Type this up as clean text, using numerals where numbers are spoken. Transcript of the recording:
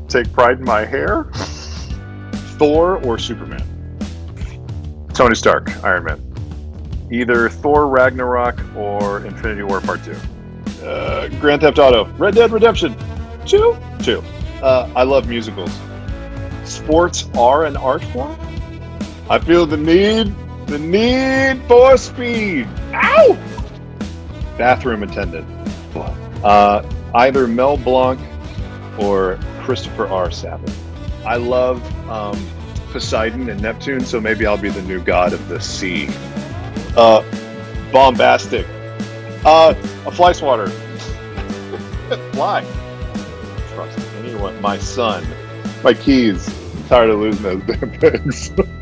take pride in my hair. Thor or Superman? Tony Stark, Iron Man. Either Thor Ragnarok or Infinity War Part 2. Grand Theft Auto. Red Dead Redemption 2? 2. I love musicals. Sports are an art form? I feel the need for speed. Ow! Bathroom attendant. Either Mel Blanc or Christopher R. Sabat. I love Poseidon and Neptune, so maybe I'll be the new god of the sea. Bombastic. A fly swatter. Fly. Trust anyone. My son. My keys. I'm tired of losing those damn things.